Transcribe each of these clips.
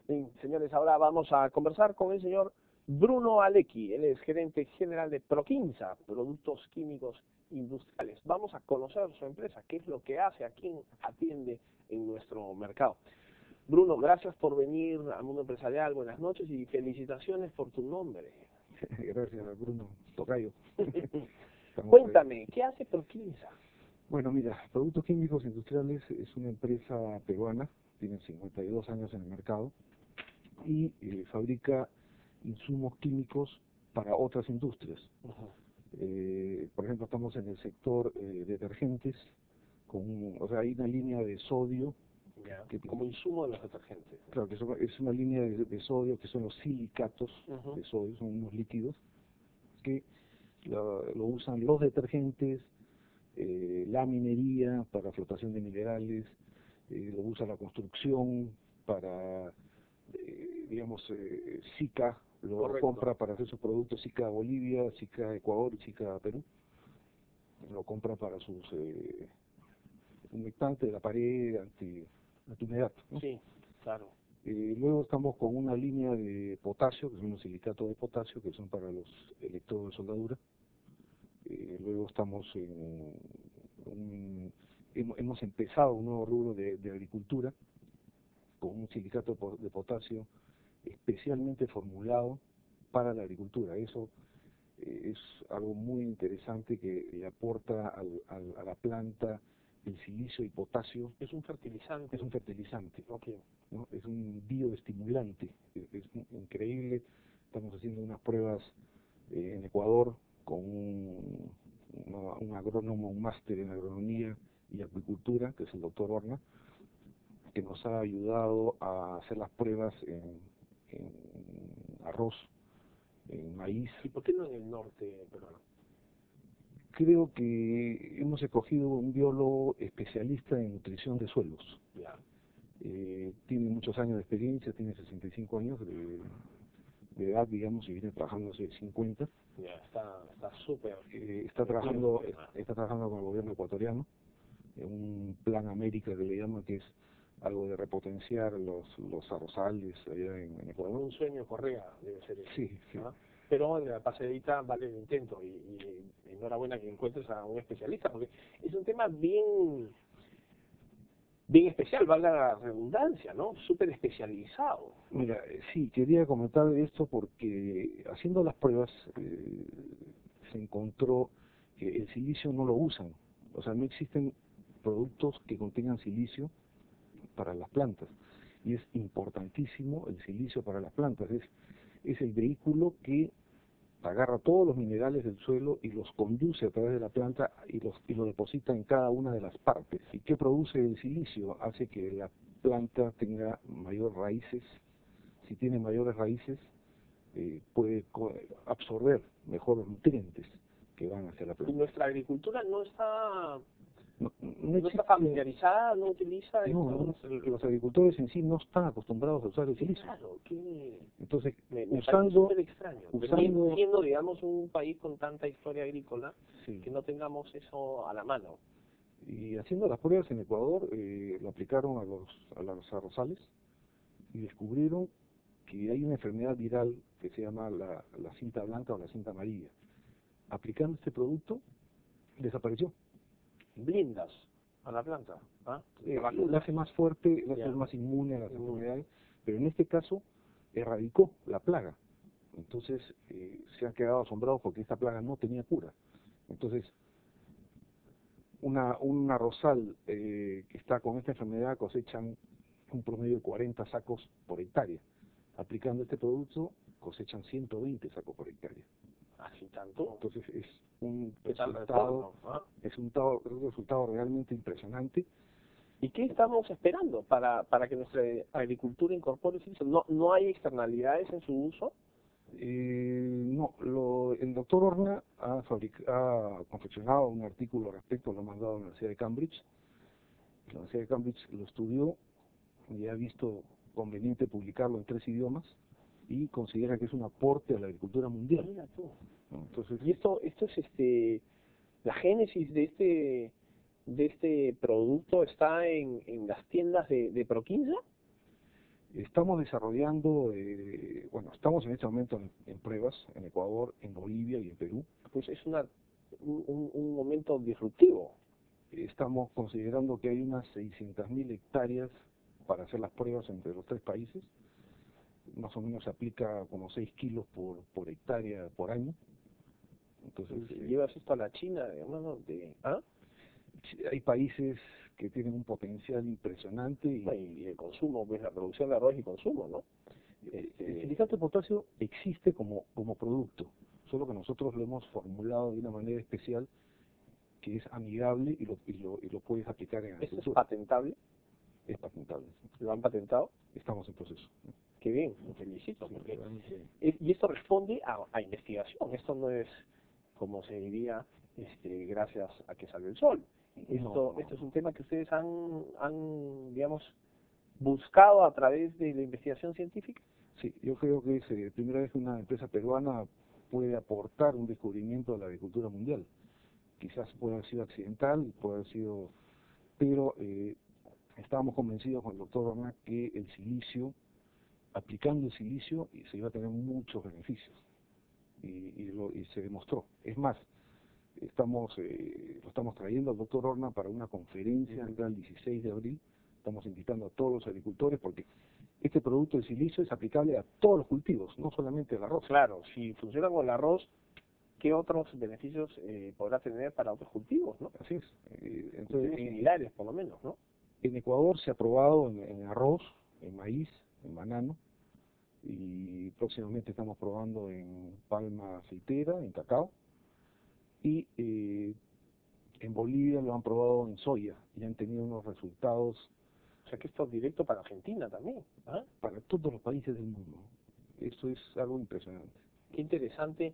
Bien, señores, ahora vamos a conversar con el señor Bruno Alecki. Él es gerente general de Proquinsa, Productos Químicos Industriales. Vamos a conocer su empresa, qué es lo que hace, a quién atiende en nuestro mercado. Bruno, gracias por venir al Mundo Empresarial. Buenas noches y felicitaciones por tu nombre. Gracias, Bruno Tocayo. Cuéntame, ¿qué hace Proquinsa? Bueno, mira, Productos Químicos Industriales es una empresa peruana, tiene 52 años en el mercado y fabrica insumos químicos para otras industrias. Por ejemplo, estamos en el sector detergentes, o sea, hay una línea de sodio. Como insumo de los detergentes. Claro, que es una línea de sodio, que son los silicatos de sodio, son unos líquidos que lo usan los detergentes, la minería para flotación de minerales, lo usa la construcción para, SICA lo Correcto. compra para hacer sus productos, SICA Bolivia, SICA Ecuador y SICA Perú, lo compra para sus humectantes de la pared, antihumedad, ¿no? Sí, claro. Luego estamos con una línea de potasio, que son los silicatos de potasio, que son para los electrodos de soldadura. Luego estamos hemos empezado un nuevo rubro de agricultura con un silicato de potasio especialmente formulado para la agricultura. Eso es algo muy interesante que le aporta a la planta el silicio y potasio. Es un fertilizante. Es un fertilizante, Okay. ¿no? Es un bioestimulante, es increíble. Estamos haciendo unas pruebas en Ecuador con un agrónomo, un máster en agronomía y acuicultura, que es el doctor Horna, que nos ha ayudado a hacer las pruebas en arroz, en maíz. ¿Y por qué no en el norte peruano? Creo que hemos escogido un biólogo especialista en nutrición de suelos. Ya. Tiene muchos años de experiencia, tiene 65 años de edad, digamos, y viene trabajando hace 50. Ya, está súper. Está trabajando con el gobierno ecuatoriano en un plan América que le llama, que es algo de repotenciar los arrozales allá en Ecuador. Un sueño Correa debe ser eso. Sí, sí. ¿Ah? Pero en la pasadita vale el intento y enhorabuena que encuentres a un especialista, porque es un tema bien especial, valga la redundancia, ¿no? Súper especializado. Mira, sí, quería comentar esto porque haciendo las pruebas se encontró que el silicio no lo usan. O sea, no existen productos que contengan silicio para las plantas. Y es importantísimo el silicio para las plantas. Es el vehículo que agarra todos los minerales del suelo y los conduce a través de la planta y lo deposita en cada una de las partes. ¿Y qué produce el silicio? Hace que la planta tenga mayores raíces. Si tiene mayores raíces, puede absorber mejor los nutrientes que van hacia la Y planta. nuestra agricultura no está No está familiarizada, no utiliza los agricultores en sí no están acostumbrados a usar el silicio. Claro, Entonces, me usando, parece extraño. Siendo, digamos, un país con tanta historia agrícola, sí, que no tengamos eso a la mano. Y haciendo las pruebas en Ecuador, lo aplicaron a los arrozales y descubrieron que hay una enfermedad viral que se llama la cinta blanca o la cinta amarilla. Aplicando este producto, desapareció. Blindas a la planta. ¿Ah? La hace más fuerte, la hace más inmune a las enfermedades, pero en este caso erradicó la plaga. Entonces se han quedado asombrados porque esta plaga no tenía cura. Entonces, un arrozal que está con esta enfermedad cosechan un promedio de 40 sacos por hectárea. Aplicando este producto cosechan 120 sacos por hectárea. ¿Así tanto? Entonces es un resultado realmente impresionante. ¿Y qué estamos esperando para que nuestra agricultura incorpore eso? ¿No hay externalidades en su uso? No, el doctor Horna ha confeccionado un artículo al respecto, lo ha mandado a la Universidad de Cambridge. La Universidad de Cambridge lo estudió y ha visto conveniente publicarlo en 3 idiomas y considera que es un aporte a la agricultura mundial. Mira tú. Entonces, ¿Y esto es la génesis de este producto está en las tiendas de Proquinsa? Estamos desarrollando, bueno, estamos en este momento en pruebas en Ecuador, en Bolivia y en Perú. Pues es un momento disruptivo. Estamos considerando que hay unas 600.000 hectáreas para hacer las pruebas entre los tres países. Más o menos se aplica como 6 kilos por hectárea por año. Entonces, ¿Llevas esto a la China, hermano? ¿Ah? Hay países que tienen un potencial impresionante Y el consumo, pues la producción de arroz y consumo, ¿no? el silicato de potasio existe como producto, solo que nosotros lo hemos formulado de una manera especial que es amigable y lo puedes aplicar en ¿Esto es agricultura. patentable? Es patentable. ¿Lo han patentado? Estamos en proceso. Qué bien, me felicito. Sí, Porque realmente. y esto responde a investigación. Esto no es, como se diría, gracias a que salió el sol. Esto es un tema que ustedes digamos, buscado a través de la investigación científica. Sí, yo creo que es la primera vez que una empresa peruana puede aportar un descubrimiento a la agricultura mundial. Quizás pueda haber sido accidental, puede haber sido, pero estábamos convencidos con el doctor Orna que el silicio, aplicando el silicio, se iba a tener muchos beneficios. Y se demostró. Es más, lo estamos trayendo al doctor Orna para una conferencia el 16 de abril. Estamos invitando a todos los agricultores porque este producto de silicio es aplicable a todos los cultivos, no solamente al arroz. Claro, si funciona con el arroz, ¿qué otros beneficios podrá tener para otros cultivos, no? Así es. Entonces, similares, por lo menos, ¿no? En Ecuador se ha probado en arroz, en maíz, en banano, y próximamente estamos probando en palma aceitera, en cacao, y en Bolivia lo han probado en soya y han tenido unos resultados. O sea que esto es directo para Argentina también. ¿Ah? Para todos los países del mundo. Esto es algo impresionante. Qué interesante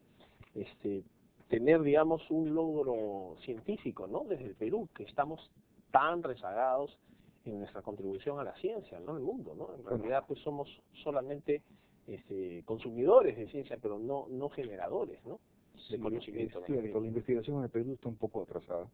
tener, digamos, un logro científico, ¿no? Desde el Perú, que estamos tan rezagados en nuestra contribución a la ciencia, ¿no? En el mundo, ¿no? En realidad, pues somos solamente consumidores de ciencia, pero no generadores, ¿no? De conocimiento. Es cierto, la investigación en el Perú está un poco atrasada.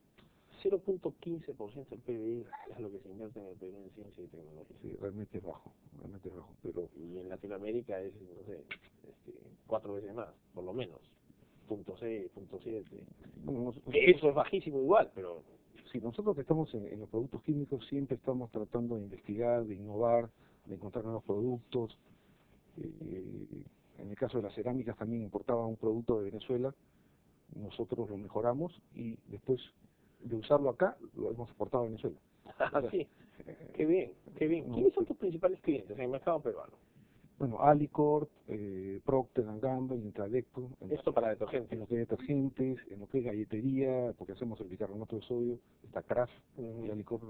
0.15% del PBI es lo que se invierte en el Perú en ciencia y tecnología. Sí, realmente es bajo, pero... Y en Latinoamérica es, no sé, 4 veces más, por lo menos. 0.6, 0.7. Bueno, Eso es bajísimo igual, pero... Sí, nosotros que estamos en los productos químicos siempre estamos tratando de investigar, de innovar, de encontrar nuevos productos. En el caso de las cerámicas también importaba un producto de Venezuela, nosotros lo mejoramos y después de usarlo acá, lo hemos exportado a Venezuela. Ah, sí, qué bien, qué bien. ¿Quiénes son tus principales clientes en el mercado peruano? Bueno, Alicorp, Procter & Gamble, Intralecto. Esto para detergentes. En lo que es detergentes, en lo que es galletería, porque hacemos el bicarbonato de sodio, está Kraft y Alicorp.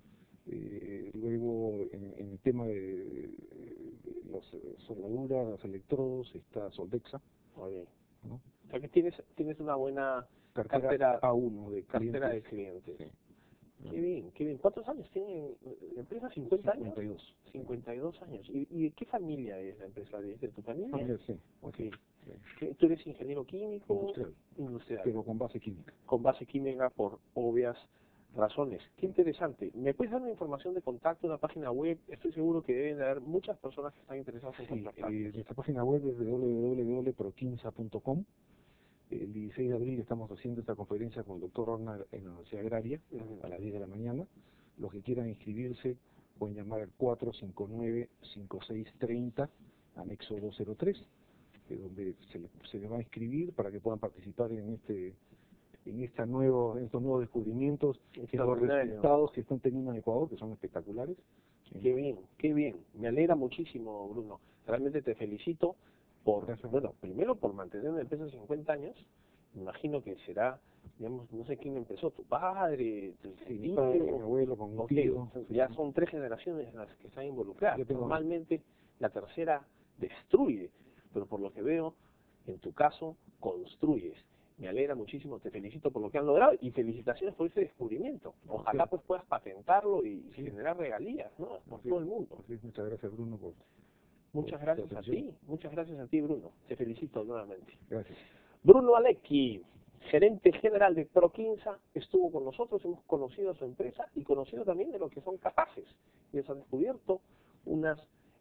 Luego, en el tema de las soldaduras, los electrodos, está Soldexa. Muy bien. ¿No? O sea que tienes una buena cartera A1 de cartera de clientes. Sí. Qué bien, qué bien. ¿Cuántos años tiene la empresa? ¿50 años? 52. 52 años. ¿Y de qué familia es la empresa? ¿Es de tu familia? Familia, sí. Okay. Sí. ¿Tú eres ingeniero químico? Industrial. Pero con base química. Con base química por obvias razones. Qué interesante. ¿Me puedes dar una información de contacto, una página web? Estoy seguro que deben haber muchas personas que están interesadas en contactar. Nuestra página web es www.proquinsa.com. El 16 de abril estamos haciendo esta conferencia con el doctor Orna en la Universidad Agraria a las 10 de la mañana. Los que quieran inscribirse pueden llamar al 459-5630, anexo 203, donde se les va a inscribir para que puedan participar en estos nuevos descubrimientos, en los resultados que están teniendo en Ecuador, que son espectaculares. Qué bien, qué bien. Me alegra muchísimo, Bruno. Realmente te felicito bueno, primero por mantener una empresa 50 años. Me imagino que será, digamos, no sé quién empezó, tu padre, mi padre, mi abuelo, con mi tío. Ya son 3 generaciones las que están involucradas. Normalmente la tercera destruye, pero por lo que veo, en tu caso, construyes. Me alegra muchísimo, te felicito por lo que han logrado y felicitaciones por ese descubrimiento. Ojalá pues puedas patentarlo y generar regalías, ¿no? Por todo el mundo. Muchas gracias, Bruno, Muchas gracias a ti, Bruno. Te felicito nuevamente. Gracias. Bruno Alecki, gerente general de Proquinsa, estuvo con nosotros, hemos conocido a su empresa y conocido también de lo que son capaces. Y les ha descubierto unas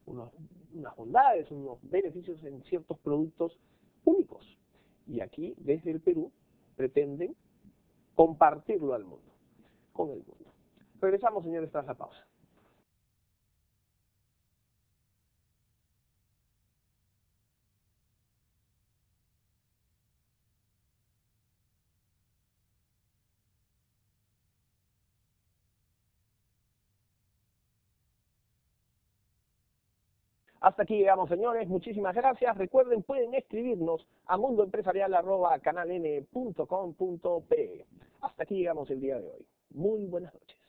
unas bondades, unos beneficios en ciertos productos únicos. Y aquí, desde el Perú, pretenden compartirlo al mundo, con el mundo. Regresamos, señores, tras la pausa. Hasta aquí llegamos, señores. Muchísimas gracias. Recuerden, pueden escribirnos a mundoempresarial@canaln.com.pe. Hasta aquí llegamos el día de hoy. Muy buenas noches.